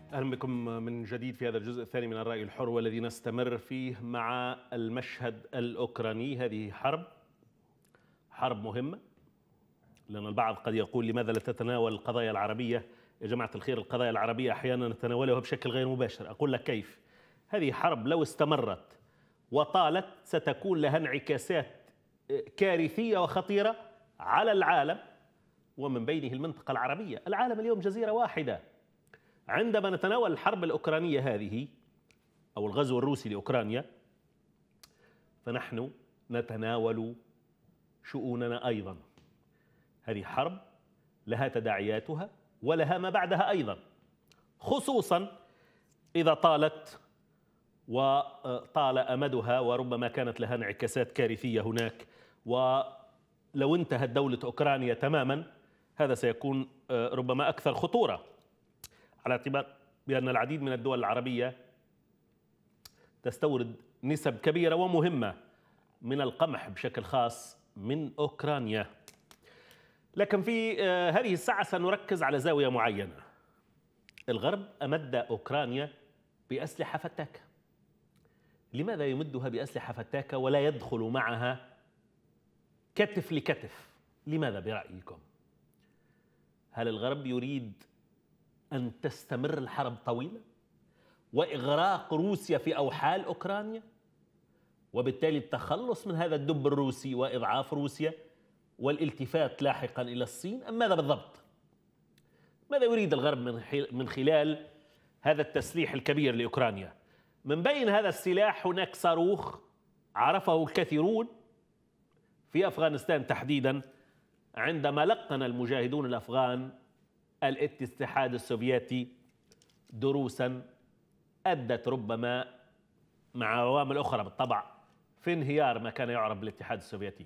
أهلا بكم من جديد في هذا الجزء الثاني من الرأي الحر والذي نستمر فيه مع المشهد الأوكراني. هذه حرب مهمة، لأن البعض قد يقول لماذا لا تتناول القضايا العربية؟ يا جماعة الخير، القضايا العربية أحيانا نتناولها بشكل غير مباشر. أقول لك كيف. هذه حرب لو استمرت وطالت ستكون لها انعكاسات كارثية وخطيرة على العالم، ومن بينه المنطقة العربية. العالم اليوم جزيرة واحدة. عندما نتناول الحرب الأوكرانية هذه أو الغزو الروسي لأوكرانيا، فنحن نتناول شؤوننا أيضا. هذه حرب لها تداعياتها ولها ما بعدها أيضا، خصوصا إذا طالت وطال أمدها، وربما كانت لها انعكاسات كارثية هناك. ولو انتهت دولة أوكرانيا تماما، هذا سيكون ربما أكثر خطورة، على اعتبار بأن العديد من الدول العربية تستورد نسب كبيرة ومهمة من القمح بشكل خاص من أوكرانيا. لكن في هذه الساعة سنركز على زاوية معينة. الغرب أمد أوكرانيا بأسلحة فتاكة. لماذا يمدها بأسلحة فتاكة ولا يدخل معها كتف لكتف؟ لماذا برأيكم؟ هل الغرب يريد أن تستمر الحرب طويلة وإغراق روسيا في أوحال أوكرانيا، وبالتالي التخلص من هذا الدب الروسي وإضعاف روسيا والالتفات لاحقا إلى الصين، أم ماذا بالضبط؟ ماذا يريد الغرب من خلال هذا التسليح الكبير لأوكرانيا؟ من بين هذا السلاح هناك صاروخ عرفه الكثيرون في أفغانستان تحديدا، عندما لقن المجاهدون الأفغان الاتحاد السوفيتي دروسا أدت ربما مع عوامل أخرى بالطبع في انهيار ما كان يعرف بالاتحاد السوفيتي.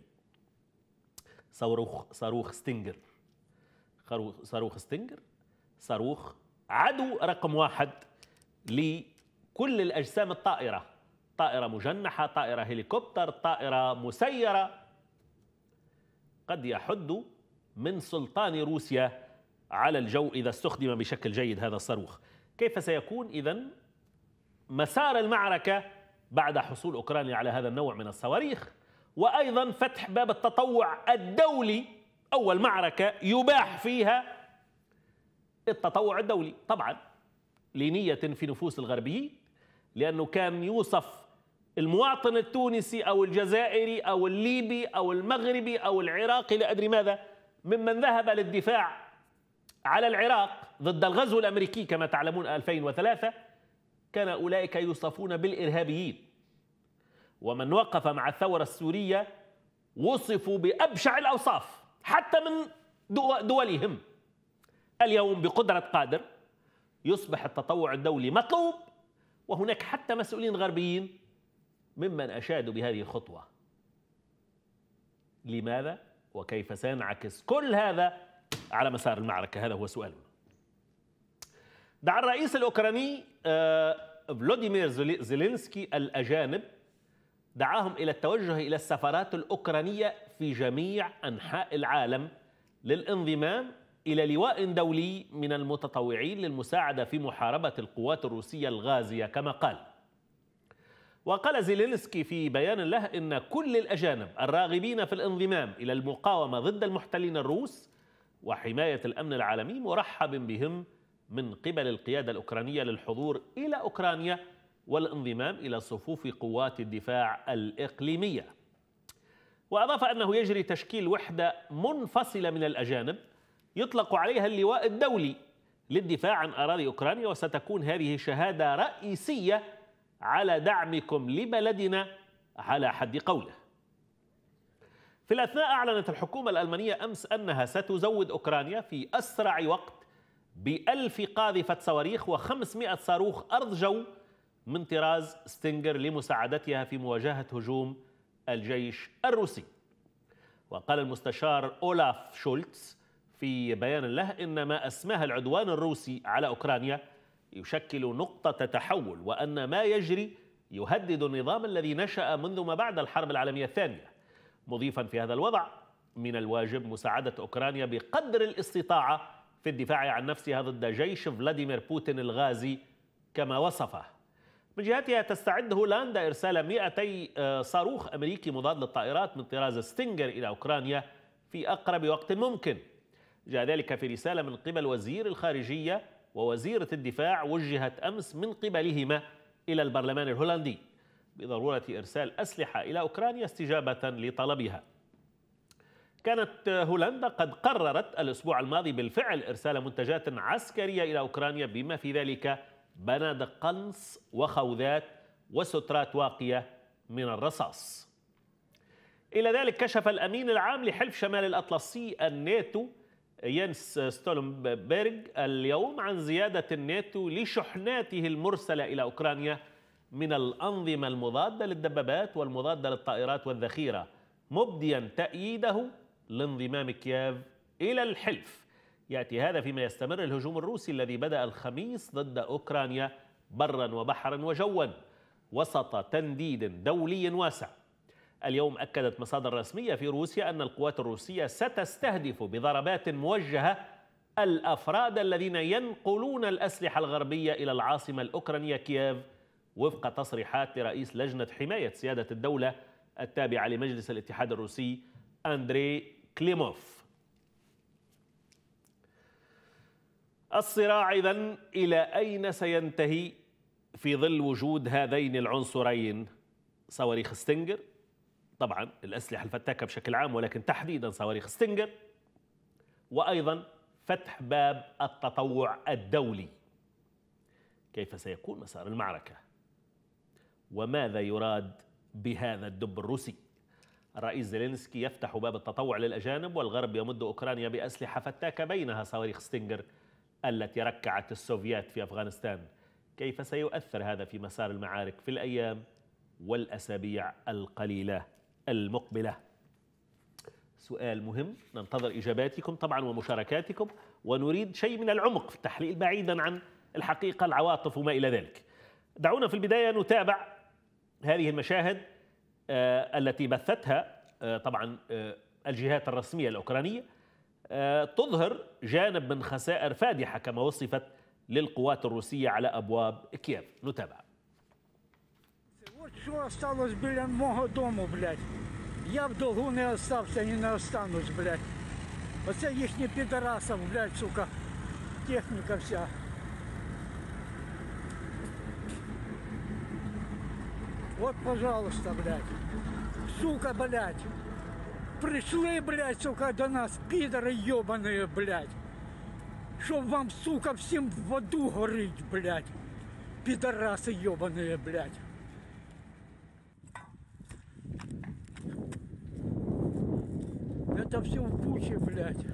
صاروخ ستينجر. صاروخ ستينجر صاروخ عدو رقم واحد لكل الأجسام الطائرة، طائرة مجنحة، طائرة هليكوبتر، طائرة مسيرة، قد يحد من سلطان روسيا على الجو إذا استخدم بشكل جيد هذا الصاروخ. كيف سيكون إذن مسار المعركة بعد حصول أوكرانيا على هذا النوع من الصواريخ؟ وأيضا فتح باب التطوع الدولي، أول معركة يباح فيها التطوع الدولي، طبعا لنية في نفوس الغربيين، لأنه كان يوصف المواطن التونسي أو الجزائري أو الليبي أو المغربي أو العراقي لا أدري ماذا ممن ذهب للدفاع على العراق ضد الغزو الأمريكي كما تعلمون 2003، كان أولئك يوصفون بالإرهابيين. ومن وقف مع الثورة السورية وصفوا بأبشع الأوصاف حتى من دولهم. اليوم بقدرة قادر يصبح التطوع الدولي مطلوب، وهناك حتى مسؤولين غربيين ممن أشادوا بهذه الخطوة. لماذا وكيف سينعكس كل هذا على مسار المعركة؟ هذا هو سؤالنا. دعا الرئيس الأوكراني فلوديمير زيلينسكي الأجانب، دعاهم إلى التوجه إلى السفارات الأوكرانية في جميع أنحاء العالم للانضمام إلى لواء دولي من المتطوعين للمساعدة في محاربة القوات الروسية الغازية كما قال. وقال زيلينسكي في بيان له إن كل الأجانب الراغبين في الانضمام إلى المقاومة ضد المحتلين الروس وحماية الأمن العالمي مرحب بهم من قبل القيادة الأوكرانية للحضور إلى أوكرانيا والانضمام إلى صفوف قوات الدفاع الإقليمية. وأضاف أنه يجري تشكيل وحدة منفصلة من الأجانب يطلق عليها اللواء الدولي للدفاع عن أراضي أوكرانيا، وستكون هذه شهادة رئيسية على دعمكم لبلدنا على حد قوله. في الأثناء أعلنت الحكومة الألمانية أمس أنها ستزود أوكرانيا في أسرع وقت ب1000 قاذفة صواريخ و500 صاروخ أرض جو من طراز ستينجر لمساعدتها في مواجهة هجوم الجيش الروسي. وقال المستشار أولاف شولتز في بيان له إن ما أسماه العدوان الروسي على أوكرانيا يشكل نقطة تحول، وأن ما يجري يهدد النظام الذي نشأ منذ ما بعد الحرب العالمية الثانية، مضيفا في هذا الوضع من الواجب مساعدة أوكرانيا بقدر الاستطاعة في الدفاع عن نفسها ضد جيش فلاديمير بوتين الغازي كما وصفه. من جهتها تستعد هولندا إرسال 200 صاروخ أمريكي مضاد للطائرات من طراز ستينجر إلى أوكرانيا في أقرب وقت ممكن. جاء ذلك في رسالة من قبل وزير الخارجية ووزيرة الدفاع وجهت أمس من قبلهما إلى البرلمان الهولندي بضرورة إرسال أسلحة إلى أوكرانيا استجابة لطلبها. كانت هولندا قد قررت الأسبوع الماضي بالفعل إرسال منتجات عسكرية إلى أوكرانيا بما في ذلك بنادق قنص وخوذات وسترات واقية من الرصاص. إلى ذلك كشف الأمين العام لحلف شمال الأطلسي الناتو ينس ستولنبرغ اليوم عن زيادة الناتو لشحناته المرسلة إلى أوكرانيا من الأنظمة المضادة للدبابات والمضادة للطائرات والذخيرة، مبديا تأييده لانضمام كييف إلى الحلف. يأتي هذا فيما يستمر الهجوم الروسي الذي بدأ الخميس ضد أوكرانيا برا وبحرا وجوا وسط تنديد دولي واسع. اليوم أكدت مصادر رسمية في روسيا أن القوات الروسية ستستهدف بضربات موجهة الأفراد الذين ينقلون الأسلحة الغربية إلى العاصمة الأوكرانية كييف، وفق تصريحات لرئيس لجنة حماية سيادة الدولة التابعة لمجلس الاتحاد الروسي أندري كليموف. الصراع إذن إلى أين سينتهي في ظل وجود هذين العنصرين، صواريخ ستينجر، طبعا الأسلحة الفتاكة بشكل عام ولكن تحديدا صواريخ ستينجر، وأيضا فتح باب التطوع الدولي. كيف سيكون مسار المعركة؟ وماذا يراد بهذا الدب الروسي؟ الرئيس زيلينسكي يفتح باب التطوع للأجانب والغرب يمد أوكرانيا بأسلحة فتاكة بينها صواريخ ستينجر التي ركعت السوفيات في أفغانستان. كيف سيؤثر هذا في مسار المعارك في الأيام والأسابيع القليلة المقبلة؟ سؤال مهم، ننتظر إجاباتكم طبعا ومشاركاتكم، ونريد شيء من العمق في التحليل بعيدا عن الحقيقة العواطف وما إلى ذلك. دعونا في البداية نتابع هذه المشاهد التي بثتها طبعا الجهات الرسمية الأوكرانية، تظهر جانب من خسائر فادحة كما وصفت للقوات الروسية على أبواب كييف. نتابع. Вот что осталось, блядь, моего дому, блядь. Я в долгу не остався и не останусь, блядь. Оце їхні підарасов, блядь, сука, техніка вся. Вот, пожалуйста, блядь. Сука, блядь. Пришли, блядь, сука, до нас, підари ёбаные, блядь. Щоб вам, сука, всім в аду горить, блядь. Підараси ёбаные, блядь. Это все в Буче, блядь.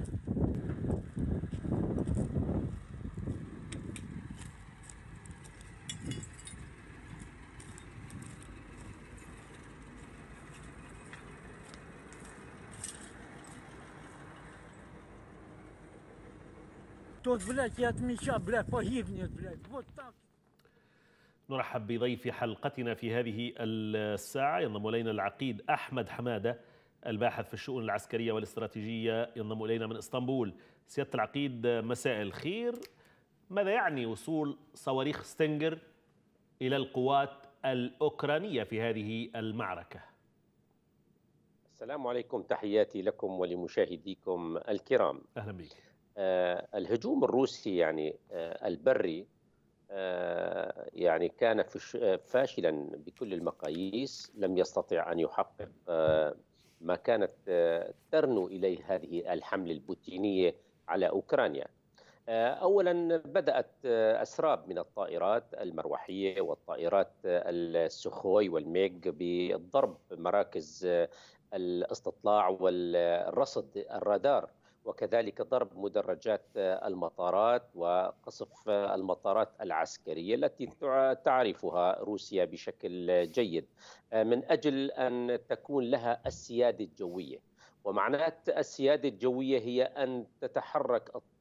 Тот, блядь, и от меча, блядь, погибнет, блядь. Вот так. نرحب بضيف حلقتنا في هذه الساعة، ينضم إلينا العقيد أحمد حمادة الباحث في الشؤون العسكرية والاستراتيجية، ينضم إلينا من إسطنبول. سيادة العقيد مساء الخير. ماذا يعني وصول صواريخ ستينجر إلى القوات الأوكرانية في هذه المعركة؟ السلام عليكم، تحياتي لكم ولمشاهديكم الكرام. أهلا بك. الهجوم الروسي يعني البري يعني كان فاشلا بكل المقاييس، لم يستطع أن يحقق ما كانت ترنو إليه هذه الحملة البوتينية على أوكرانيا. أولا بدأت أسراب من الطائرات المروحية والطائرات السخوي والميغ بضرب مراكز الاستطلاع والرصد الرادار، وكذلك ضرب مدرجات المطارات وقصف المطارات العسكرية التي تعرفها روسيا بشكل جيد من أجل أن تكون لها السيادة الجوية. ومعنات السيادة الجوية هي أن تتحرك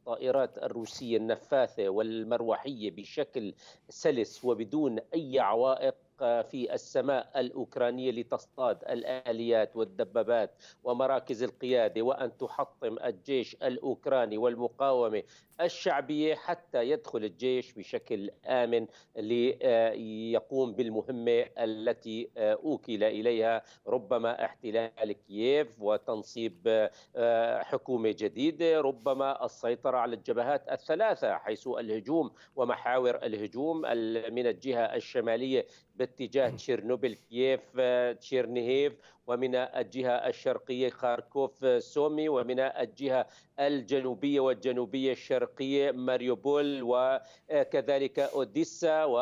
الطائرات الروسية النفاثة والمروحية بشكل سلس وبدون أي عوائق في السماء الأوكرانية لتصطاد الآليات والدبابات ومراكز القيادة، وأن تحطم الجيش الأوكراني والمقاومة الشعبية حتى يدخل الجيش بشكل آمن ليقوم بالمهمة التي أوكل إليها، ربما احتلال كييف وتنصيب حكومة جديدة، ربما السيطرة على الجبهات الثلاثة حيث الهجوم ومحاور الهجوم من الجهة الشمالية باتجاه تشيرنوبل كييف تشيرنيهيف، ومن الجهة الشرقية خاركوف سومي، ومن الجهة الجنوبية والجنوبية الشرقية ماريوبول، وكذلك أوديسا و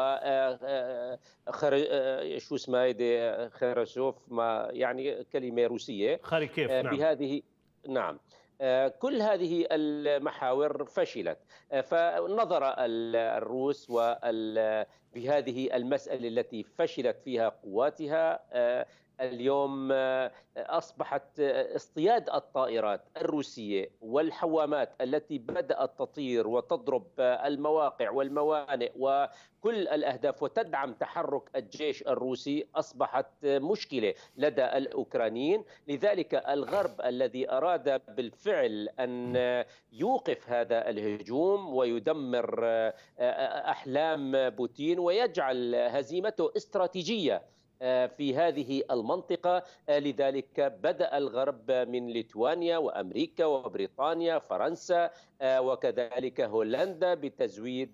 شو اسمها هيدي خرشوف، ما يعني كلمة روسية خاركيف. نعم. بهذه. نعم. كل هذه المحاور فشلت، فنظر الروس بهذه المسألة التي فشلت فيها قواتها. اليوم أصبحت اصطياد الطائرات الروسية والحوامات التي بدأت تطير وتضرب المواقع والموانئ وكل الأهداف وتدعم تحرك الجيش الروسي أصبحت مشكلة لدى الأوكرانيين. لذلك الغرب الذي أراد بالفعل أن يوقف هذا الهجوم ويدمر أحلام بوتين ويجعل هزيمته استراتيجية في هذه المنطقة، لذلك بدأ الغرب من ليتوانيا وأمريكا وبريطانيا فرنسا وكذلك هولندا بتزويد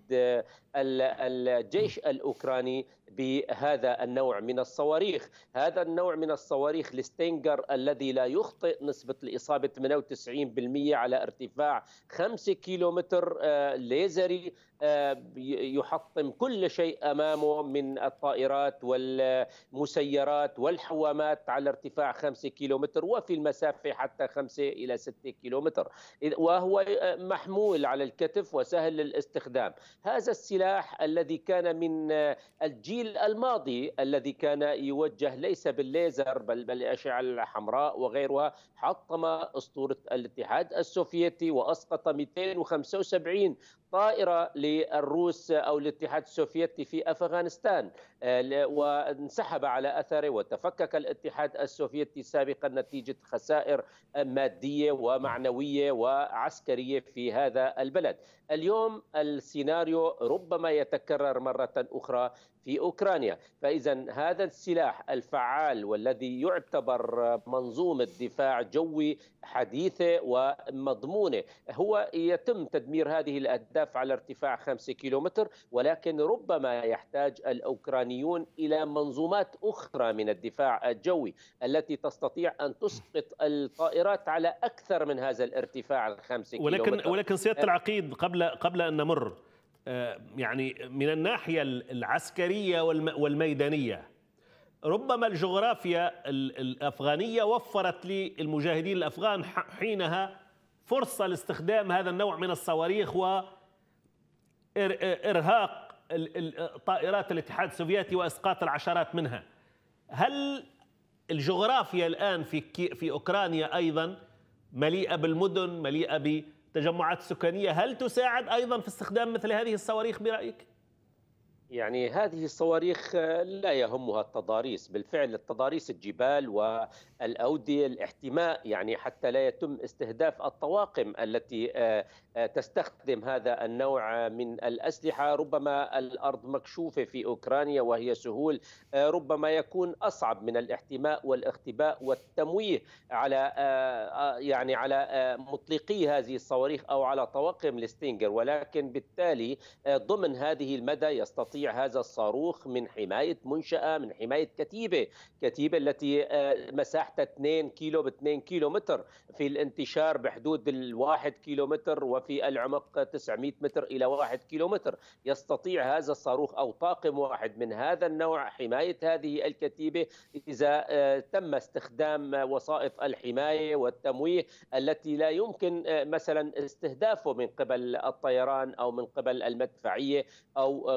الجيش الأوكراني بهذا النوع من الصواريخ. هذا النوع من الصواريخ الستينجر الذي لا يخطئ، نسبة الإصابة 98% على ارتفاع 5 كيلومتر، ليزري يحطم كل شيء أمامه من الطائرات والمسيرات والحوامات على ارتفاع 5 كيلومتر وفي المسافة حتى 5 إلى 6 كيلومتر، وهو محمول على الكتف وسهل الاستخدام. هذا السلاح الذي كان من الجيل الماضي الذي كان يوجه ليس بالليزر بل بالأشعة الحمراء وغيرها، حطم أسطورة الاتحاد السوفيتي وأسقط 275 طائرة للروس أو الاتحاد السوفيتي في أفغانستان، وانسحب على أثره وتفكك الاتحاد السوفيتي سابقا نتيجة خسائر مادية ومعنوية وعسكرية في هذا البلد. اليوم السيناريو ربما يتكرر مرة أخرى في أوكرانيا، فإذا هذا السلاح الفعال والذي يعتبر منظومة دفاع جوي حديثة ومضمونة هو يتم تدمير هذه الأهداف على ارتفاع 5 كيلومتر، ولكن ربما يحتاج الأوكرانيون إلى منظومات أخرى من الدفاع الجوي التي تستطيع أن تسقط الطائرات على أكثر من هذا الارتفاع 5 كيلومتر. ولكن سيادة العقيد قبل أن نمر يعني من الناحية العسكرية والميدانية، ربما الجغرافيا الأفغانية وفرت للمجاهدين الأفغان حينها فرصة لاستخدام هذا النوع من الصواريخ وإرهاق طائرات الاتحاد السوفيتي وإسقاط العشرات منها. هل الجغرافيا الآن في أوكرانيا أيضا مليئة بالمدن، مليئة بتجمعات سكانية، هل تساعد أيضا في استخدام مثل هذه الصواريخ برأيك؟ يعني هذه الصواريخ لا يهمها التضاريس، بالفعل التضاريس الجبال والأودية الاحتماء، يعني حتى لا يتم استهداف الطواقم التي تستخدم هذا النوع من الأسلحة. ربما الأرض مكشوفة في أوكرانيا وهي سهول، ربما يكون أصعب من الاحتماء والاختباء والتمويه على يعني على مطلقي هذه الصواريخ أو على طواقم الستينجر، ولكن بالتالي ضمن هذه المدى يستطيع هذا الصاروخ من حماية منشأة، من حماية كتيبة التي مساحتها 2 كيلو ب2 كيلومتر، في الانتشار بحدود 1 كيلومتر وفي العمق 900 متر إلى 1 كيلومتر. يستطيع هذا الصاروخ أو طاقم واحد من هذا النوع حماية هذه الكتيبة إذا تم استخدام وسائط الحماية والتمويه التي لا يمكن مثلا استهدافه من قبل الطيران أو من قبل المدفعية أو غير ذلك.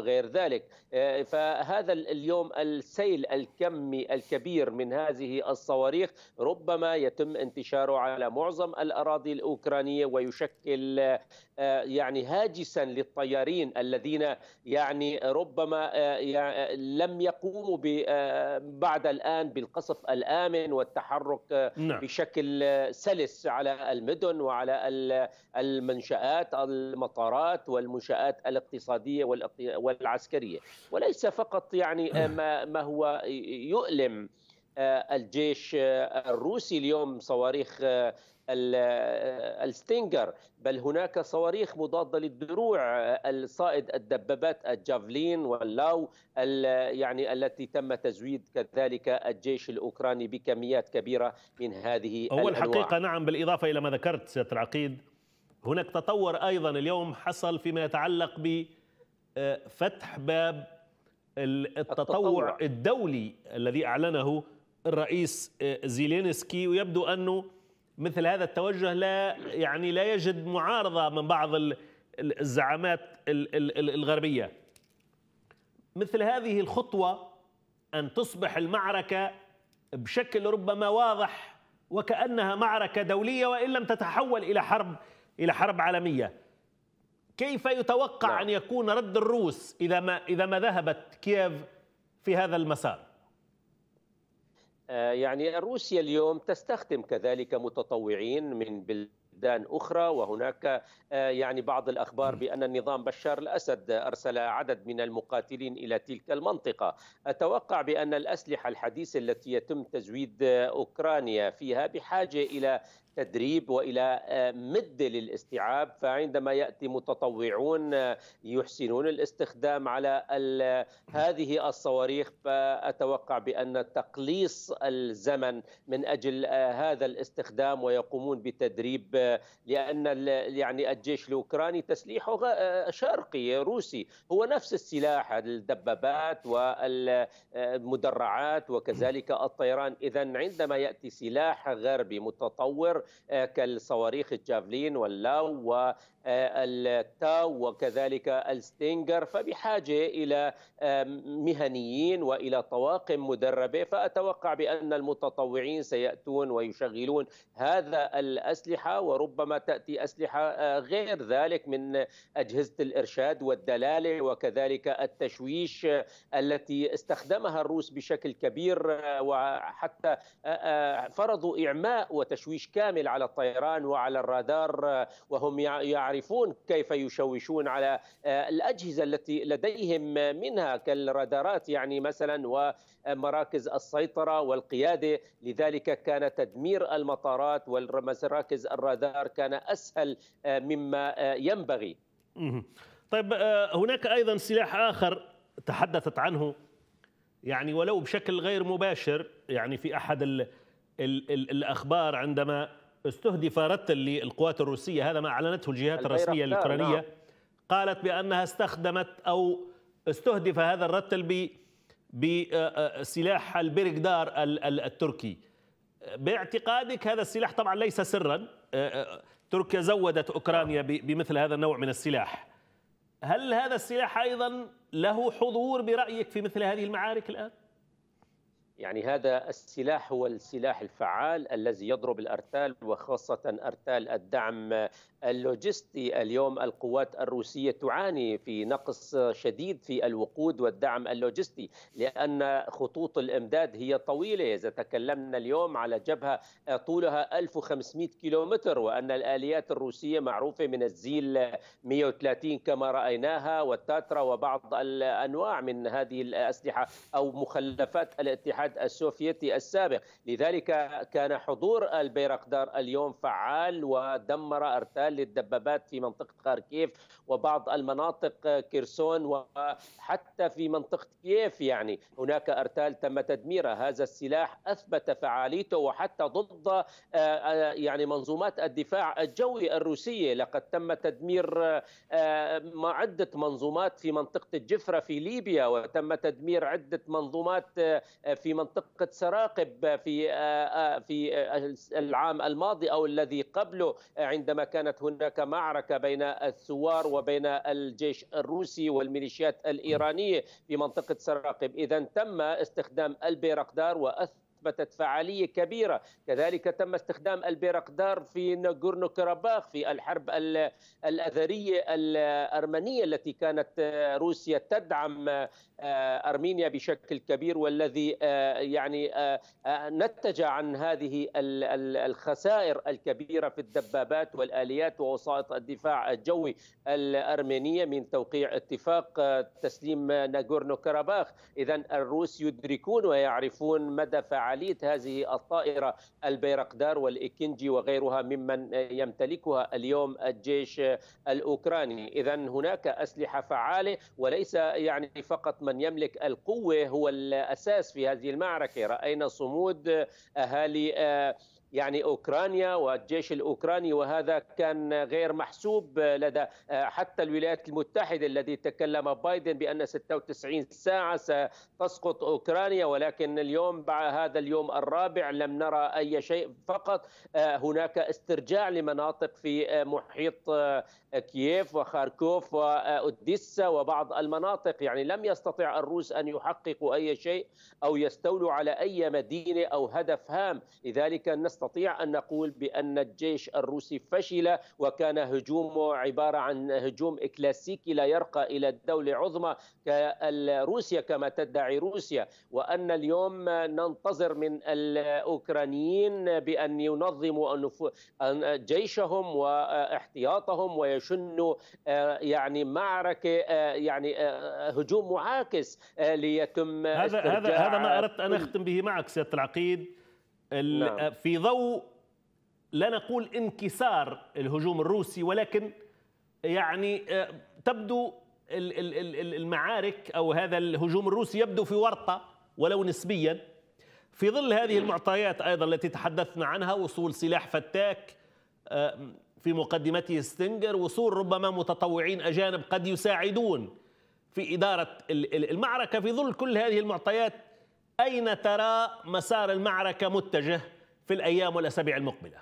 ذلك. فهذا اليوم السيل الكمي الكبير من هذه الصواريخ ربما يتم انتشاره على معظم الأراضي الأوكرانية، ويشكل يعني هاجسا للطيارين الذين يعني ربما لم يقوموا بعد الآن بالقصف الآمن والتحرك نعم. بشكل سلس على المدن وعلى المنشآت، المطارات والمنشآت الاقتصادية والعسكرية. وليس فقط يعني ما هو يؤلم الجيش الروسي اليوم صواريخ الستينجر، بل هناك صواريخ مضادة للدروع الصائد الدبابات الجافلين واللاو يعني التي تم تزويد كذلك الجيش الأوكراني بكميات كبيرة من هذه هو الأنواع. الحقيقة نعم، بالإضافة إلى ما ذكرت سيادة العقيد، هناك تطور أيضا اليوم حصل فيما يتعلق بفتح باب التطوع الدولي الذي أعلنه الرئيس زيلينسكي، ويبدو أنه مثل هذا التوجه لا يجد معارضة من بعض الزعامات الغربية. مثل هذه الخطوة أن تصبح المعركة بشكل ربما واضح وكأنها معركة دولية وإن لم تتحول إلى حرب عالمية، كيف يتوقع أن يكون رد الروس إذا ما ذهبت كييف في هذا المسار؟ يعني روسيا اليوم تستخدم كذلك متطوعين من بلدان أخرى، وهناك يعني بعض الأخبار بأن النظام بشار الأسد أرسل عدد من المقاتلين إلى تلك المنطقة. أتوقع بأن الأسلحة الحديثة التي يتم تزويد أوكرانيا فيها بحاجة إلى تدريب وإلى مد للاستيعاب، فعندما يأتي متطوعون يحسنون الاستخدام على هذه الصواريخ، فأتوقع بأن تقليص الزمن من أجل هذا الاستخدام ويقومون بتدريب، لأن يعني الجيش الأوكراني تسليحه شرقي روسي، هو نفس السلاح، الدبابات والمدرعات وكذلك الطيران. إذن عندما يأتي سلاح غربي متطور كالصواريخ الجافلين واللاو والتاو وكذلك الستينجر، فبحاجة إلى مهنيين وإلى طواقم مدربة. فأتوقع بأن المتطوعين سيأتون ويشغلون هذا الأسلحة، وربما تأتي أسلحة غير ذلك من أجهزة الإرشاد والدلالة وكذلك التشويش التي استخدمها الروس بشكل كبير، وحتى فرضوا إعماء وتشويش كامل على الطيران وعلى الرادار، وهم يعرفون كيف يشوشون على الأجهزة التي لديهم منها كالرادارات يعني مثلا ومراكز السيطرة والقيادة. لذلك كان تدمير المطارات ومراكز الرادار كان أسهل مما ينبغي. طيب، هناك أيضا سلاح آخر تحدثت عنه يعني ولو بشكل غير مباشر، يعني في أحد الأخبار عندما استهدف رتل للقوات الروسية، هذا ما أعلنته الجهات الرسمية الأوكرانية. نعم. قالت بأنها استخدمت أو استهدف هذا الرتل بسلاح البيرغدار التركي. باعتقادك هذا السلاح طبعا ليس سرا، تركيا زودت أوكرانيا بمثل هذا النوع من السلاح. هل هذا السلاح أيضا له حضور برأيك في مثل هذه المعارك الآن؟ يعني هذا السلاح هو السلاح الفعال الذي يضرب الأرتال، وخاصة أرتال الدعم اللوجستي. اليوم القوات الروسية تعاني في نقص شديد في الوقود والدعم اللوجستي، لأن خطوط الإمداد هي طويلة. إذا تكلمنا اليوم على جبهة طولها 1500 كيلومتر، وأن الآليات الروسية معروفة من الزيل 130 كما رأيناها والتاترا وبعض الأنواع من هذه الأسلحة أو مخلفات الاتحاد السوفيتي السابق. لذلك كان حضور البيرقدار اليوم فعال ودمر أرتال للدبابات في منطقة خاركيف وبعض المناطق كيرسون، وحتى في منطقة كييف يعني هناك أرتال تم تدميرها. هذا السلاح أثبت فعاليته وحتى ضد يعني منظومات الدفاع الجوي الروسية. لقد تم تدمير عدة منظومات في منطقة الجفرة في ليبيا، وتم تدمير عدة منظومات في منطقة سراقب في العام الماضي أو الذي قبله، عندما كانت هناك معركة بين الثوار وبين الجيش الروسي والميليشيات الإيرانية في منطقة سراقب. إذا تم استخدام البيرقدار وأثبتت فعالية كبيرة. كذلك تم استخدام البيرقدار في ناغورنو كاراباخ في الحرب الأذرية الأرمنية التي كانت روسيا تدعم أرمينيا بشكل كبير، والذي يعني نتج عن هذه الخسائر الكبيرة في الدبابات والآليات ووسائط الدفاع الجوي الأرمينية من توقيع اتفاق تسليم ناغورنو كاراباخ. إذا الروس يدركون ويعرفون مدى فعالية هذه الطائرة البيرقدار والإكنجي وغيرها ممن يمتلكها اليوم الجيش الأوكراني. إذا هناك أسلحة فعالة، وليس يعني فقط من يملك القوة هو الأساس في هذه المعركة. رأينا صمود أهالي يعني أوكرانيا والجيش الأوكراني، وهذا كان غير محسوب لدى حتى الولايات المتحدة، الذي تكلم بايدن بأن 96 ساعة ستسقط أوكرانيا، ولكن اليوم بعد هذا اليوم الرابع لم نرى أي شيء. فقط هناك استرجاع لمناطق في محيط كييف وخاركوف وأوديسا وبعض المناطق. يعني لم يستطع الروس أن يحققوا أي شيء أو يستولوا على أي مدينة أو هدف هام. لذلك نستطيع أن نقول بأن الجيش الروسي فشل، وكان هجومه عبارة عن هجوم كلاسيكي لا يرقى إلى الدولة عظمى كروسيا كما تدعي روسيا. وأن اليوم ننتظر من الأوكرانيين بأن ينظموا جيشهم واحتياطهم ويشنوا يعني معركة يعني هجوم معاكس ليتم هذا ما أردت أن أختم به معك سيادة العقيد. نعم. في ضوء لا نقول انكسار الهجوم الروسي، ولكن يعني تبدو المعارك أو هذا الهجوم الروسي يبدو في ورطة ولو نسبيا، في ظل هذه المعطيات أيضا التي تحدثنا عنها: وصول سلاح فتاك في مقدمته ستينجر، وصول ربما متطوعين أجانب قد يساعدون في إدارة المعركة. في ظل كل هذه المعطيات، أين ترى مسار المعركة متجه في الأيام والأسابيع المقبلة؟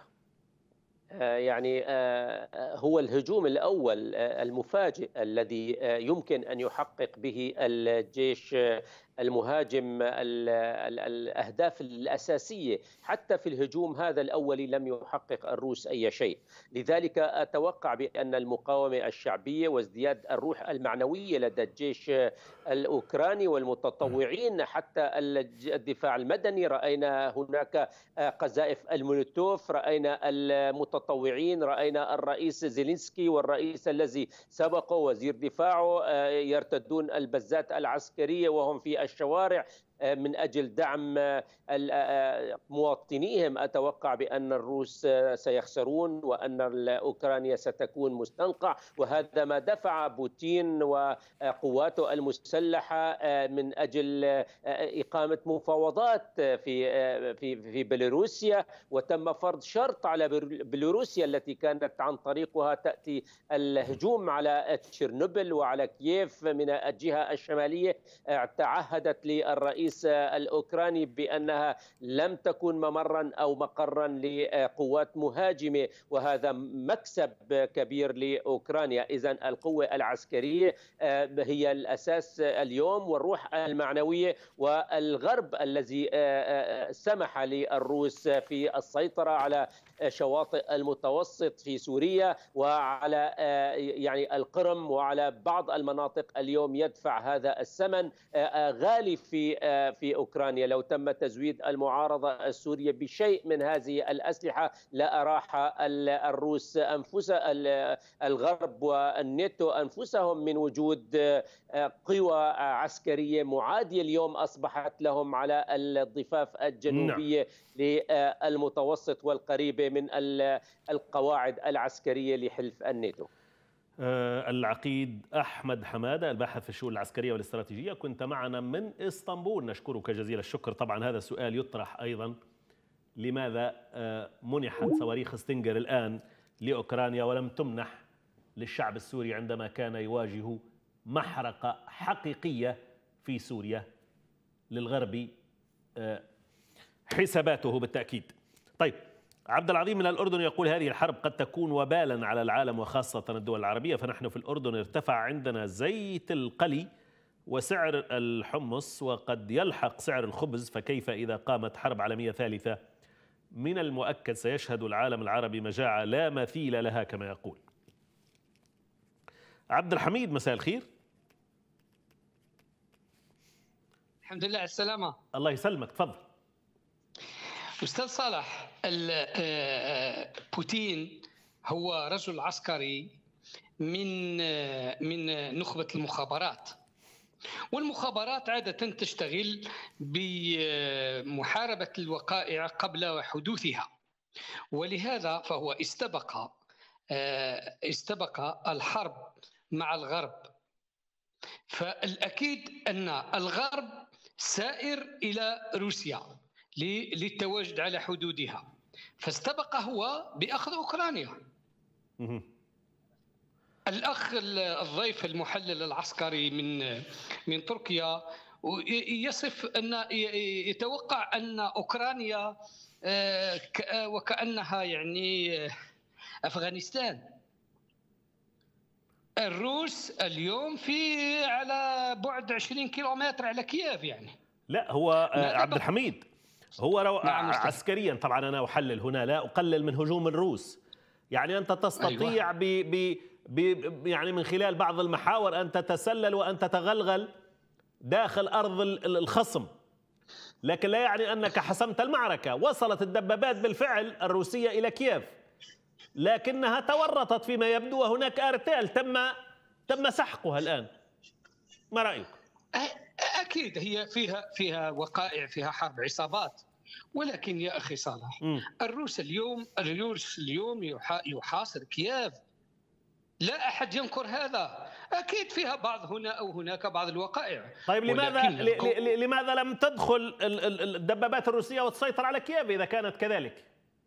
يعني هو الهجوم الأول المفاجئ الذي يمكن أن يحقق به الجيش المهاجم الأهداف الأساسية. حتى في الهجوم هذا الأولي لم يحقق الروس أي شيء. لذلك أتوقع بأن المقاومة الشعبية وازدياد الروح المعنوية لدى الجيش الأوكراني والمتطوعين، حتى الدفاع المدني، رأينا هناك قذائف المولوتوف، رأينا المتطوعين، رأينا الرئيس زيلينسكي والرئيس الذي سبقه وزير دفاعه يرتدون البزات العسكرية وهم في الشوارع من أجل دعم مواطنيهم. أتوقع بأن الروس سيخسرون وأن أوكرانيا ستكون مستنقع، وهذا ما دفع بوتين وقواته المسلحة من أجل إقامة مفاوضات في بيلاروسيا، وتم فرض شرط على بيلاروسيا التي كانت عن طريقها تأتي الهجوم على تشيرنوبل وعلى كييف من الجهة الشمالية. تعهدت للرئيس الأوكراني بأنها لم تكن ممرا أو مقرا لقوات مهاجمة، وهذا مكسب كبير لأوكرانيا. إذن القوة العسكرية هي الأساس اليوم، والروح المعنوية، والغرب الذي سمح للروس في السيطرة على شواطئ المتوسط في سوريا وعلى يعني القرم وعلى بعض المناطق اليوم يدفع هذا الثمن غالي في أوكرانيا. لو تم تزويد المعارضة السورية بشيء من هذه الأسلحة لأراح الروس الغرب والناتو أنفسهم من وجود قوى عسكرية معادية اليوم أصبحت لهم على الضفاف الجنوبية للمتوسط والقريبة من القواعد العسكرية لحلف الناتو. العقيد أحمد حمادة، الباحث في الشؤون العسكرية والاستراتيجية، كنت معنا من إسطنبول، نشكرك جزيل الشكر. طبعا هذا السؤال يطرح أيضا: لماذا منحت صواريخ ستينجر الآن لأوكرانيا ولم تمنح للشعب السوري عندما كان يواجه محرقة حقيقية في سوريا؟ للغرب حساباته بالتأكيد. طيب، عبد العظيم من الأردن يقول: هذه الحرب قد تكون وبالا على العالم وخاصة الدول العربية، فنحن في الأردن ارتفع عندنا زيت القلي وسعر الحمص وقد يلحق سعر الخبز، فكيف إذا قامت حرب عالمية ثالثة؟ من المؤكد سيشهد العالم العربي مجاعة لا مثيل لها كما يقول. عبد الحميد، مساء الخير. الحمد لله على السلامة. الله يسلمك، تفضل. أستاذ صالح، بوتين هو رجل عسكري من نخبة المخابرات، والمخابرات عادة تشتغل بمحاربة الوقائع قبل حدوثها، ولهذا فهو استبق الحرب مع الغرب. فالأكيد أن الغرب سائر إلى روسيا للتواجد على حدودها، فاستبق هو بأخذ أوكرانيا. الأخ الضيف المحلل العسكري من تركيا يصف أن يتوقع أن أوكرانيا وكأنها يعني أفغانستان. الروس اليوم على بعد 20 كيلومتر على كييف يعني. لا، هو عبد الحميد، هو نعم عسكريا طبعا أنا أحلل هنا، لا أقلل من هجوم الروس. يعني أنت تستطيع يعني من خلال بعض المحاور أن تتسلل وأن تتغلغل داخل أرض الخصم، لكن لا يعني أنك حسمت المعركة. وصلت الدبابات بالفعل الروسية إلى كييف، لكنها تورطت فيما يبدو، وهناك أرتال تم سحقها الآن. ما رأيك؟ أكيد هي فيها وقائع، فيها حرب عصابات، ولكن يا أخي صالح، الروس اليوم يحاصر كييف، لا أحد ينكر هذا. أكيد فيها بعض هنا أو هناك بعض الوقائع. طيب لماذا لم تدخل الدبابات الروسية وتسيطر على كييف إذا كانت كذلك؟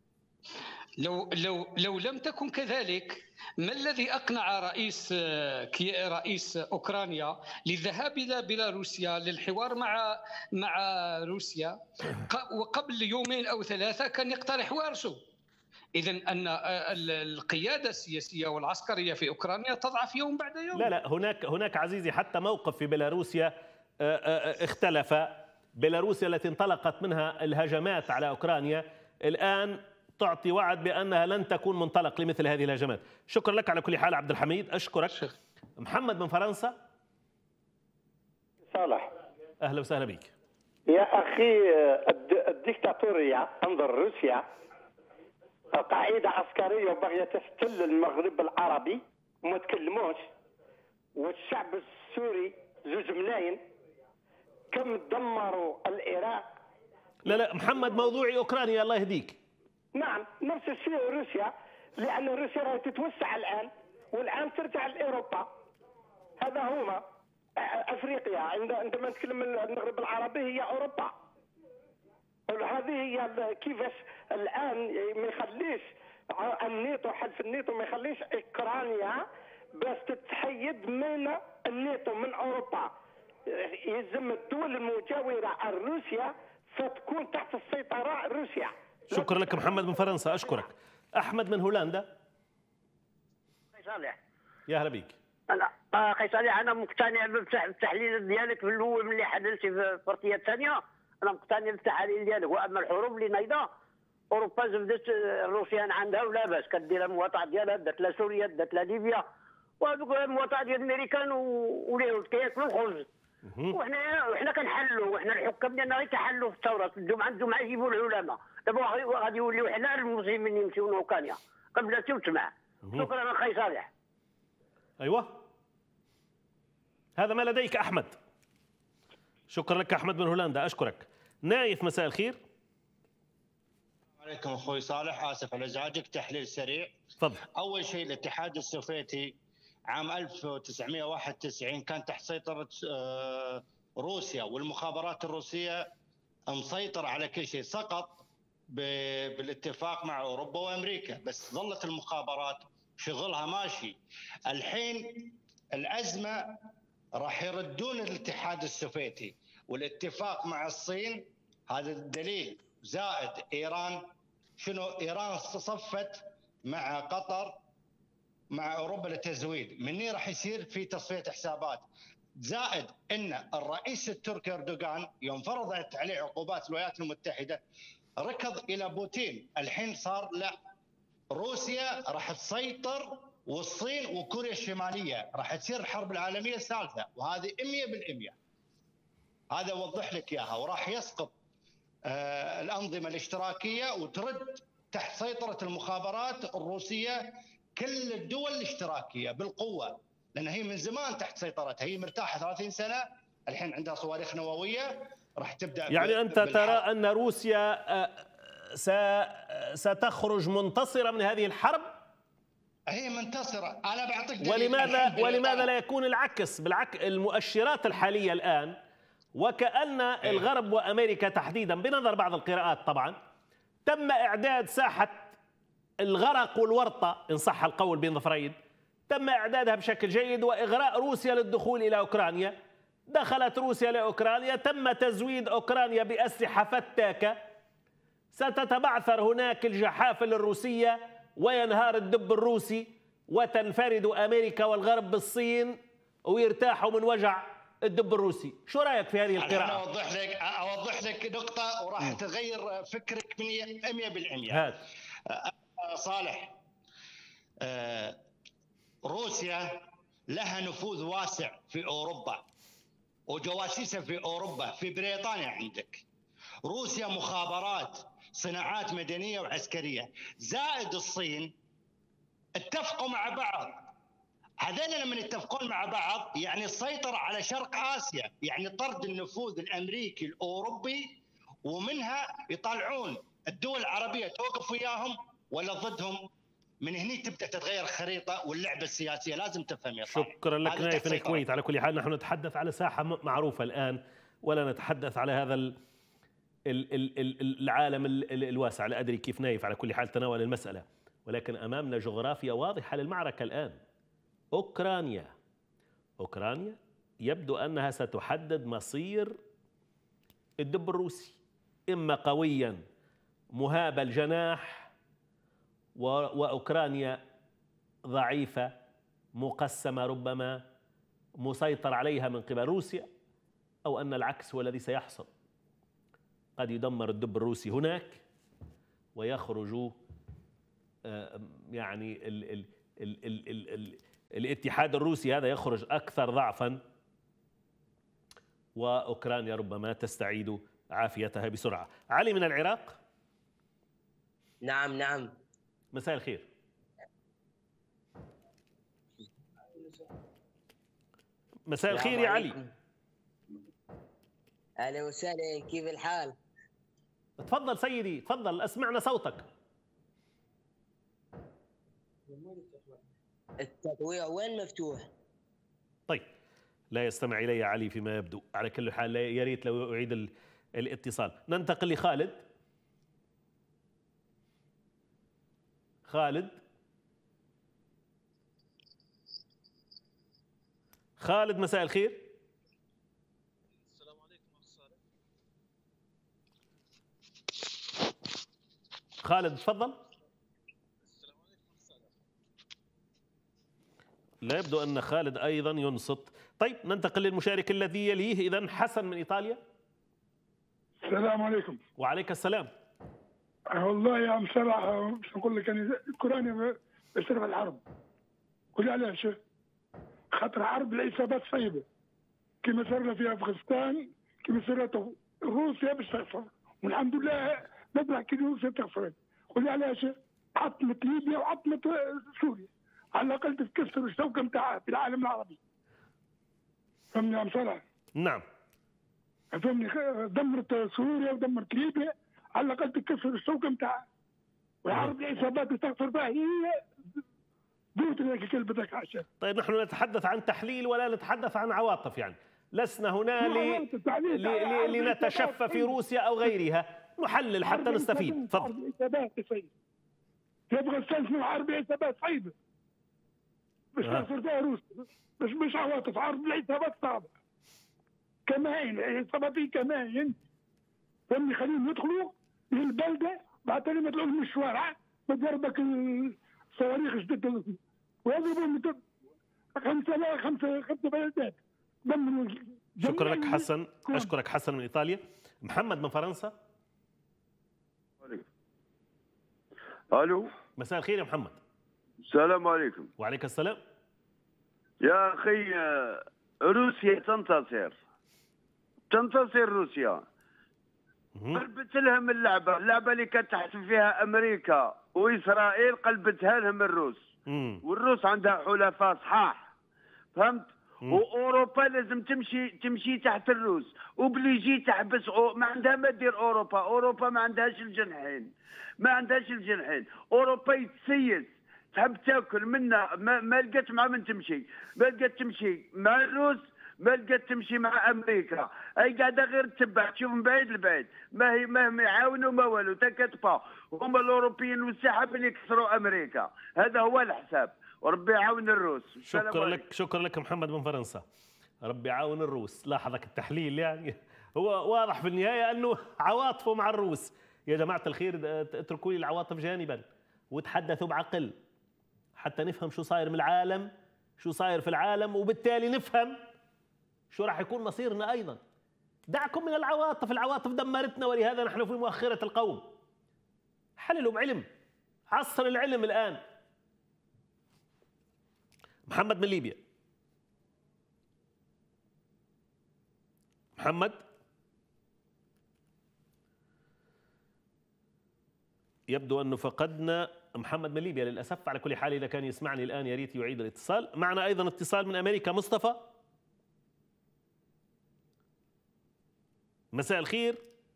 لو لم تكن كذلك، ما الذي أقنع رئيس أوكرانيا للذهاب إلى بيلاروسيا للحوار مع روسيا، وقبل يومين أو ثلاثة كان يقترح وارسو؟ إذن أن القيادة السياسية والعسكرية في أوكرانيا تضعف يوم بعد يوم. لا هناك عزيزي حتى موقف في بيلاروسيا اختلف. بيلاروسيا التي انطلقت منها الهجمات على أوكرانيا الآن تعطي وعد بأنها لن تكون منطلق لمثل هذه الهجمات. شكرا لك على كل حال عبد الحميد، أشكرك. محمد من فرنسا. صالح، أهلا وسهلا بك. يا أخي، الدكتاتورية انظر روسيا قاعدة عسكرية وبغية تحتل المغرب العربي وما تكلموش، والشعب السوري 2 ملايين كم دمروا العراق. لا محمد، موضوعي أوكرانيا الله يهديك. نعم، نفس الشيء روسيا، لأن روسيا راهي تتوسع الآن، والآن ترجع لأوروبا. هذا هما أفريقيا، عندما نتكلم المغرب العربي هي أوروبا. هذه هي كيفاش الآن ما يخليش الناتو، حلف الناتو ما يخليش أوكرانيا باش تتحيد من الناتو من أوروبا. يلزم الدول المجاورة روسيا فتكون تحت السيطرة روسيا. شكرا لك محمد من فرنسا، أشكرك. أحمد من هولندا. صالح، يا هلا بك. أخي صالح، أنا مقتنع بالتحليل ديالك في الأول ملي حللتي في البارتيه الثانية. أنا مقتنع بالتحاليل ديالك، وأما الحروب اللي نايضة أوروبا زبدت الروسيان عندها ولا باس، كدير المواطع ديالها، دات لا سوريا، دات لا ليبيا، وهذوك المواطع ديال الأمريكان واليهود كياكلوا الخبز. وحنا كنحلوا، وحنا الحكام ديالنا غير كيحلوا في الثورة. الجمعة يجيبوا العلماء، دابا غادي يوليو حنا المسلمين يمشيو لأوكرانيا قبل وتسمع. شكرا أخي صالح. أيوة، هذا ما لديك أحمد. شكرا لك أحمد من هولندا، أشكرك. نايف، مساء الخير. عليكم أخوي صالح، آسف على إزعاجك. تحليل سريع. تفضل. أول شيء، الاتحاد السوفيتي عام 1991 كان تحت سيطرة روسيا، والمخابرات الروسية مسيطرة على كل شيء، سقط بالاتفاق مع أوروبا وأمريكا، بس ظلت المخابرات شغلها ماشي. الحين الأزمة راح يردون الاتحاد السوفيتي، والاتفاق مع الصين هذا الدليل. زائد ايران، شنو ايران صفت مع قطر مع اوروبا للتزويد، مني راح يصير في تصفيه حسابات. زائد ان الرئيس التركي اردوغان يوم فرضت عليه عقوبات الولايات المتحده ركض الى بوتين. الحين صار لا، روسيا راح تسيطر والصين وكوريا الشماليه راح تصير الحرب العالميه الثالثه، وهذه 100%. هذا اوضح لك اياها، وراح يسقط الانظمه الاشتراكيه وترد تحت سيطره المخابرات الروسيه كل الدول الاشتراكيه بالقوه، لان هي من زمان تحت سيطرتها، هي مرتاحه 30 سنه، الحين عندها صواريخ نوويه راح تبدا. يعني انت ترى ان روسيا ستخرج منتصره من هذه الحرب؟ هي منتصره. انا بعطيك دليل. ولماذا لا يكون العكس؟ بالعكس، المؤشرات الحاليه الان وكأن الغرب وامريكا تحديدا بنظر بعض القراءات طبعا تم اعداد ساحه الغرق والورطه ان صح القول بين ظفرين، تم اعدادها بشكل جيد واغراء روسيا للدخول الى اوكرانيا. دخلت روسيا لاوكرانيا، تم تزويد اوكرانيا باسلحه فتاكه، ستتبعثر هناك الجحافل الروسيه وينهار الدب الروسي، وتنفرد امريكا والغرب بالصين ويرتاحوا من وجع الدب الروسي. شو رايك في هذه القراءه؟ انا اوضح لك نقطه وراح تغير فكرك 100%. هات صالح، روسيا لها نفوذ واسع في اوروبا وجواسيسها في اوروبا، في بريطانيا عندك روسيا مخابرات، صناعات مدنيه وعسكريه. زائد الصين اتفقوا مع بعض، هذول لما يتفقون مع بعض يعني السيطرة على شرق آسيا، يعني طرد النفوذ الأمريكي الأوروبي، ومنها يطلعون الدول العربية توقف وياهم ولا ضدهم. من هنا تبدأ تتغير الخريطة واللعبة السياسية، لازم تفهم يا صاحبي. شكرا لك نايف الكويت. على كل حال نحن نتحدث على ساحة معروفة الآن، ولا نتحدث على هذا العالم الواسع. لا أدري كيف نايف على كل حال تناول المسألة، ولكن أمامنا جغرافيا واضحة للمعركة الآن. أوكرانيا يبدو أنها ستحدد مصير الدب الروسي، إما قويا مهاب الجناح وأوكرانيا ضعيفة مقسمة ربما مسيطر عليها من قبل روسيا، أو أن العكس هو الذي سيحصل. قد يدمر الدب الروسي هناك ويخرج يعني الاتحاد الروسي هذا يخرج أكثر ضعفا، وأوكرانيا ربما تستعيد عافيتها بسرعة. علي من العراق. نعم. مساء الخير. مساء الخير يا علي. أهلا وسهلا، كيف الحال؟ تفضل سيدي، تفضل، أسمعنا صوتك. التطويع وين مفتوح؟ طيب، لا يستمع إلي علي فيما يبدو. على كل حال يا ريت لو أعيد الاتصال. ننتقل لخالد. خالد مساء الخير. السلام عليكم أخ صالح. خالد تفضل. السلام عليكم أخ صالح. لا يبدو أن خالد أيضا ينصت. طيب ننتقل للمشارك الذي يليه إذن. حسن من إيطاليا. السلام عليكم. وعليك السلام. والله يا عم صلاح مش نقول لك أنا أوكرانيا بسبب الحرب. قول علاش؟ خاطر حرب العصابات صعيبة، كما صار في أفغانستان، كما صارت روسيا باش تخسر، والحمد لله نطلع كي روسيا تخسر. قول علاش؟ عطمت ليبيا وعطمت سوريا، على الأقل تكسر الشوكة نتاعها في العالم العربي. فهمني يا عم صلاح؟ نعم. فهمني، دمرت سوريا ودمرت ليبيا، على الأقل تكسر الشوكة نتاعها. وحرب العصابات تخسر بها هي دوت لك كلبتك عشان. طيب نحن نتحدث عن تحليل ولا نتحدث عن عواطف، يعني لسنا هنا لنتشفى في روسيا أو غيرها، نحلل حتى نستفيد. تفضل. في أفغانستان اسمه حرب عصابات صعيبة، مش تخسر فيها روسيا، مش عواطف. حرب العصابات صعبة، كمائن، عصابات كمائن فهمني، خليهم يدخلوا للبلده، بعد تالي ما يطلعوا من الشوارع، بتضربك الصواريخ جدد ويضربوا خمسه بلدات. شكرا لك حسن، اشكرك حسن من ايطاليا. محمد من فرنسا. الو، مساء الخير يا محمد. السلام عليكم. وعليك السلام. يا اخي، روسيا تنتصر روسيا. قلبت لهم اللعبه اللي كانت تحسب فيها امريكا واسرائيل، قلبتها لهم الروس. والروس عندها حلفاء صحاح، فهمت؟ واوروبا لازم تمشي تحت الروس، وبليجي تحبس. ما عندها ما دير اوروبا ما عندهاش الجنحين، اوروبا يتسيس، تحب تاكل منا، ما لقت مع من تمشي، ما لقت تمشي مع الروس، ما لقت تمشي مع امريكا. اي قاعده غير تتبع، تشوف من بعيد لبعيد، ما يعاونوا ما والو، تكتفا. هما الاوروبيين والسحاب اللي يكسروا امريكا، هذا هو الحساب. وربي يعاون الروس. شكرا لك محمد من فرنسا. ربي يعاون الروس. لاحظك التحليل، يعني هو واضح في النهايه انه عواطفه مع الروس. يا جماعه الخير، اتركوا لي العواطف جانبا وتحدثوا بعقل حتى نفهم شو صاير من العالم، شو صاير في العالم، وبالتالي نفهم شو راح يكون مصيرنا ايضا. دعكم من العواطف دمرتنا، ولهذا نحن في مؤخره القوم. حللوا بعلم، عصر العلم الان. محمد من ليبيا. محمد، يبدو أنه فقدنا محمد من ليبيا للأسف. على كل حال إذا كان يسمعني الآن يا ريت يعيد الاتصال. معنا أيضا اتصال من أمريكا. مصطفى، مساء الخير.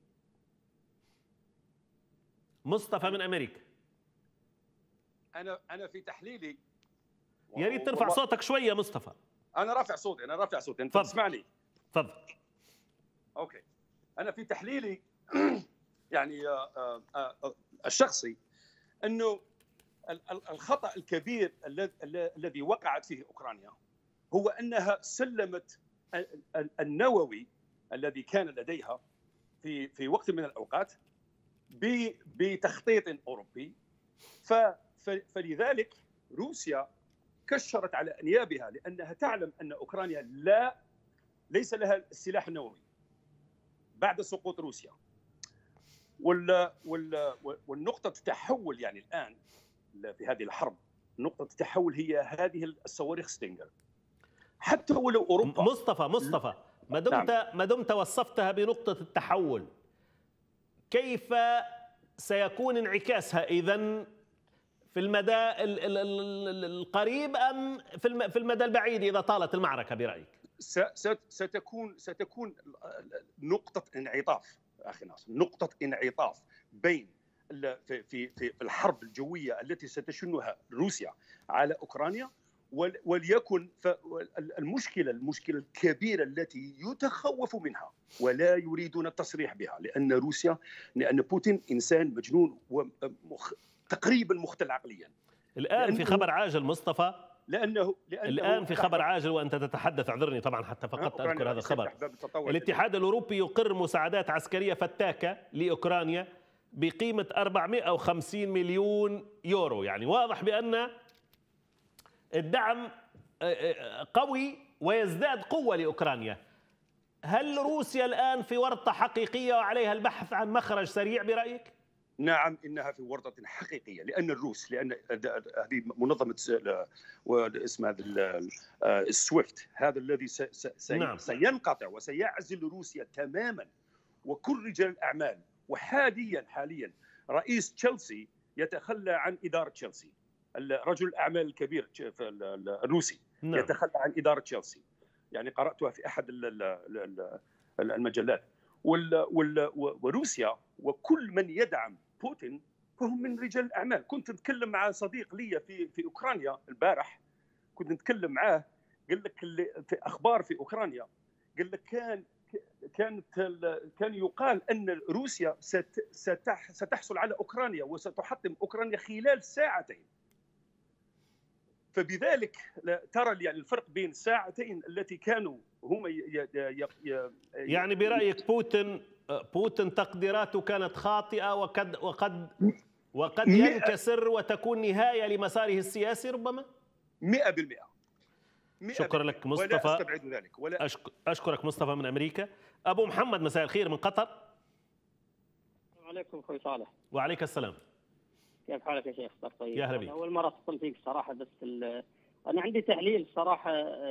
مصطفى من أمريكا. أنا في تحليلي، يا ريت ترفع صوتك شوية مصطفى. أنا رافع صوتي، أنت تسمعني؟ تفضل. أوكي. أنا في تحليلي يعني الشخصي أنه الخطأ الكبير الذي وقعت فيه أوكرانيا هو أنها سلمت النووي الذي كان لديها في وقت من الأوقات بتخطيط أوروبي، فلذلك روسيا كشرت على أنيابها، لأنها تعلم أن أوكرانيا ليس لها السلاح النووي بعد سقوط روسيا. والنقطة التحول يعني الآن في هذه الحرب، نقطة التحول هي هذه الصواريخ ستينجر. حتى ولو أوروبا مصطفى ما دمت وصفتها بنقطة التحول، كيف سيكون انعكاسها إذن في المدى القريب أم في المدى البعيد إذا طالت المعركة برأيك؟ ستكون نقطة انعطاف أخي ناصر، نقطة انعطاف بين في الحرب الجوية التي ستشنها روسيا على أوكرانيا، وليكن المشكلة الكبيرة التي يتخوف منها ولا يريدون التصريح بها، لأن بوتين إنسان مجنون وتقريبا مختل عقليا. الآن في خبر عاجل مصطفى، لأنه الآن في خبر عاجل وأنت تتحدث، اعذرني طبعا حتى فقدت أذكر هذا الخبر. الاتحاد الأوروبي يقر مساعدات عسكرية فتاكة لأوكرانيا بقيمة 450 مليون يورو. يعني واضح بأن الدعم قوي ويزداد قوة لأوكرانيا. هل روسيا الآن في ورطة حقيقية وعليها البحث عن مخرج سريع برأيك؟ نعم، إنها في ورطة لأن لأن هذه منظمة اسمها السويفت، هذا الذي سينقطع وسيعزل روسيا تماما وكل رجال الأعمال. وحاليا رئيس تشيلسي يتخلى عن إدارة تشيلسي، رجل الأعمال الكبير الروسي يتخلى عن إدارة تشيلسي. يعني قرأتها في أحد المجلات. وروسيا وكل من يدعم بوتين فهم من رجال الأعمال. كنت أتكلم مع صديق لي في أوكرانيا البارح، كنت نتكلم معاه، قال لك في أخبار في أوكرانيا، قال لك كان يقال أن روسيا ستحصل على أوكرانيا وستحطم أوكرانيا خلال ساعتين. فبذلك ترى يعني الفرق بين الساعتين التي كانوا هم يعني برأيك بوتين بوتين تقديراته كانت خاطئة وقد ينكسر وتكون نهاية لمساره السياسي ربما؟ 100%. شكرا لك مصطفى. ولا أستبعد ذلك ولا أشكرك مصطفى من أمريكا. أبو محمد مساء الخير من قطر. السلام عليكم أخوي صالح. وعليك السلام. كيف حالك يا شيخ؟ طيب. يا هلا بك. أول مرة أتصل فيك الصراحة، بس أنا عندي تحليل صراحة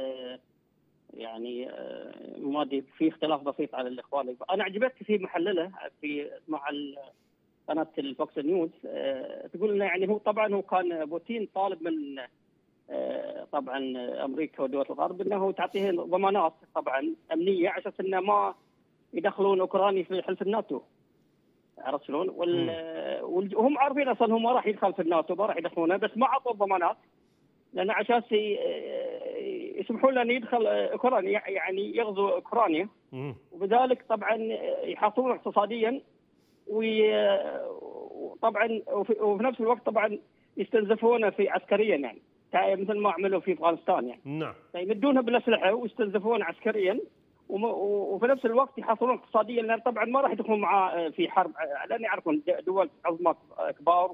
يعني مادي في اختلاف بسيط على الإخوان. أنا عجبتني في محلله مع قناة الفوكس نيوز، تقول إنه يعني هو طبعا هو كان بوتين طالب من طبعا أمريكا ودول الغرب إنه تعطيه ضمانات طبعا أمنية عشان إنه ما يدخلون أوكرانيا في حلف الناتو. عرفت شلون؟ وهم عارفين اصلا هم ما راح يدخل في الناتو، ما راح يدخلونه، بس ما عطوا ضمانات لان عشان يسمحوا له انه يدخل اوكرانيا، يعني يغزو اوكرانيا، وبذلك طبعا يحاصرون اقتصاديا وطبعا وفي نفس الوقت طبعا يستنزفونه في عسكريا، يعني مثل ما عملوا في افغانستان يعني. نعم. يمدونه بالاسلحه ويستنزفونه عسكريا وفي نفس الوقت يحاصرون اقتصاديا، لان طبعا ما راح يدخلون معاه في حرب، لان يعرفون دول عظمى كبار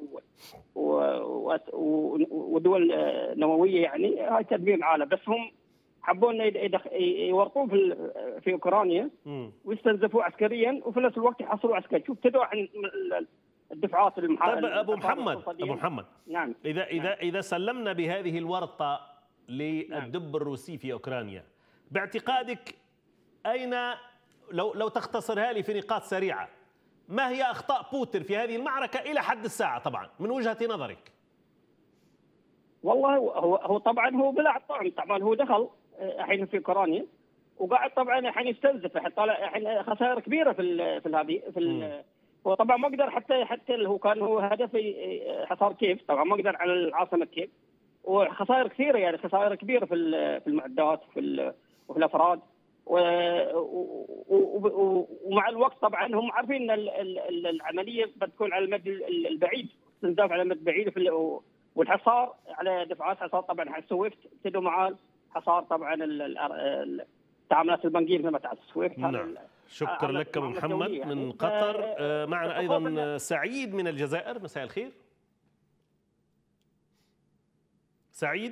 ودول نوويه، يعني هاي تدمير العالم، بس هم حبوا انه يورطوه في اوكرانيا ويستنزفوه عسكريا وفي نفس الوقت يحاصروا عسكريا. شوف تدعو عن الدفعات طيب ابو محمد نعم. اذا سلمنا بهذه الورطه للدب الروسي في اوكرانيا، باعتقادك أين لو تختصرها لي في نقاط سريعة، ما هي أخطاء بوتين في هذه المعركة إلى حد الساعة طبعا من وجهة نظرك؟ والله هو طبعا هو بلع الطعم، طبعا هو دخل الحين في اوكرانيا وقاعد طبعا الحين يستنزف، الحين خسائر كبيرة هو طبعا ما قدر حتى هو كان هو هدف حصار كييف، طبعا ما قدر على العاصمة كييف، وخسائر كثيرة، يعني خسائر كبيرة في المعدات وفي الأفراد، ومع الوقت طبعا هم عارفين ان العمليه بتكون على المدى البعيد، استنزاف على المدى البعيد والحصار على دفعات حصار طبعا على السويفت، ابتدوا مع الحصار طبعا التعاملات البنكيه مثل ما تعرف السويفت. نعم. شكرا لك ابو محمد من قطر. معنا ايضا سعيد من الجزائر. مساء الخير سعيد.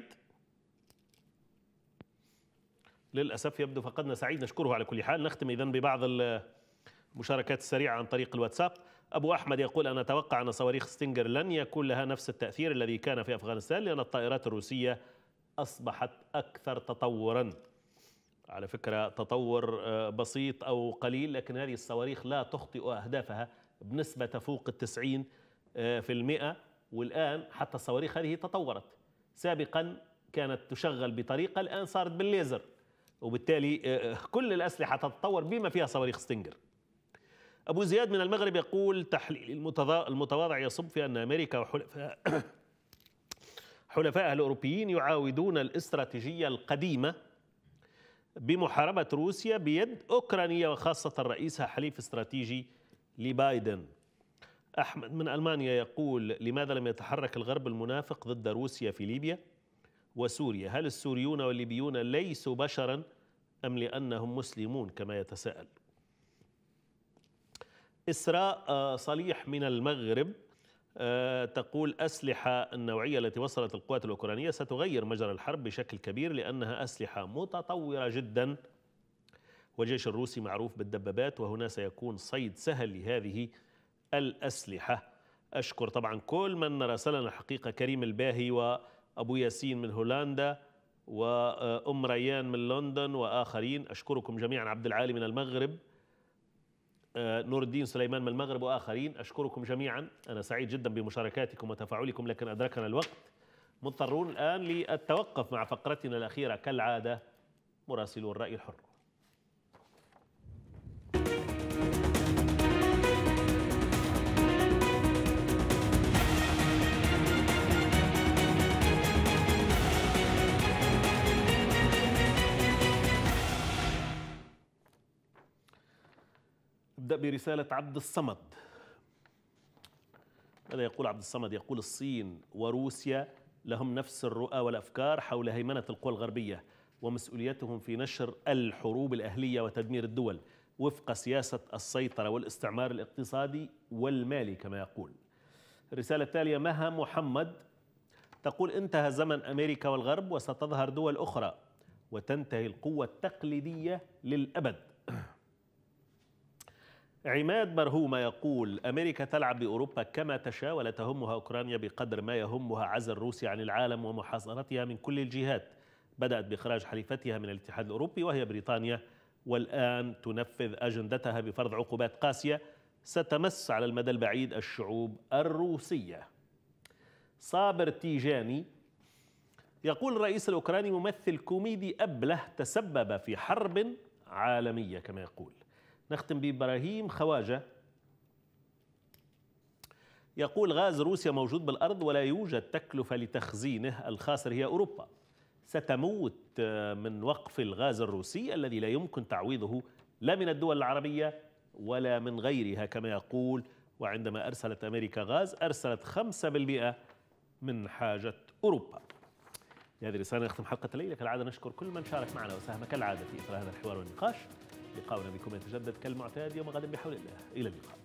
للأسف يبدو فقدنا سعيد، نشكره على كل حال. نختم إذن ببعض المشاركات السريعة عن طريق الواتساب. أبو أحمد يقول أنا أتوقع أن صواريخ ستينجر لن يكون لها نفس التأثير الذي كان في أفغانستان، لأن الطائرات الروسية أصبحت أكثر تطورا. على فكرة تطور بسيط أو قليل، لكن هذه الصواريخ لا تخطئ أهدافها بنسبة تفوق 90%. والآن حتى الصواريخ هذه تطورت، سابقا كانت تشغل بطريقة، الآن صارت بالليزر، وبالتالي كل الأسلحة تتطور بما فيها صواريخ ستينجر. أبو زياد من المغرب يقول تحليل المتواضع يصب في أن أمريكا وحلفائها الأوروبيين يعاودون الاستراتيجية القديمة بمحاربة روسيا بيد أوكرانيا، وخاصة رئيسها حليف استراتيجي لبايدن. أحمد من ألمانيا يقول لماذا لم يتحرك الغرب المنافق ضد روسيا في ليبيا وسوريا؟ هل السوريون والليبيون ليسوا بشرا أم لأنهم مسلمون كما يتساءل؟ إسراء صليح من المغرب تقول أسلحة النوعية التي وصلت القوات الأوكرانية ستغير مجرى الحرب بشكل كبير، لأنها أسلحة متطورة جدا، والجيش الروسي معروف بالدبابات، وهنا سيكون صيد سهل لهذه الأسلحة. أشكر طبعا كل من راسلنا الحقيقة، كريم الباهي وأبو ياسين من هولندا وأم ريان من لندن وآخرين، أشكركم جميعا. عبد العالي من المغرب، نور الدين سليمان من المغرب وآخرين، أشكركم جميعا. أنا سعيد جدا بمشاركاتكم وتفاعلكم، لكن أدركنا الوقت، مضطرون الآن للتوقف مع فقرتنا الأخيرة كالعادة، مراسلو الرأي الحر. نبدأ برسالة عبد الصمد. ماذا يقول عبد الصمد؟ يقول الصين وروسيا لهم نفس الرؤى والأفكار حول هيمنة القوى الغربية ومسؤوليتهم في نشر الحروب الأهلية وتدمير الدول، وفق سياسة السيطرة والاستعمار الاقتصادي والمالي كما يقول. الرسالة التالية مها محمد تقول: انتهى زمن أمريكا والغرب وستظهر دول أخرى وتنتهي القوة التقليدية للأبد. عماد برهومة يقول: أمريكا تلعب بأوروبا كما تشاء ولا تهمها أوكرانيا بقدر ما يهمها عزل روسيا عن العالم ومحاصرتها من كل الجهات. بدأت بإخراج حليفتها من الاتحاد الأوروبي وهي بريطانيا، والآن تنفذ أجندتها بفرض عقوبات قاسية ستمس على المدى البعيد الشعوب الروسية. صابر تيجاني يقول: الرئيس الأوكراني ممثل كوميدي أبله تسبب في حرب عالمية كما يقول. نختم بإبراهيم خواجة يقول: غاز روسيا موجود بالأرض ولا يوجد تكلفة لتخزينه، الخاسر هي أوروبا. ستموت من وقف الغاز الروسي الذي لا يمكن تعويضه لا من الدول العربية ولا من غيرها كما يقول. وعندما أرسلت أمريكا غاز أرسلت 5% من حاجة أوروبا. بهذه الرسالة نختم حلقة الليلة. كالعادة نشكر كل من شارك معنا وساهم كالعادة في إثر هذا الحوار والنقاش. لقاؤنا بكم يتجدد كالمعتاد يوم غد بحول الله. إلى اللقاء.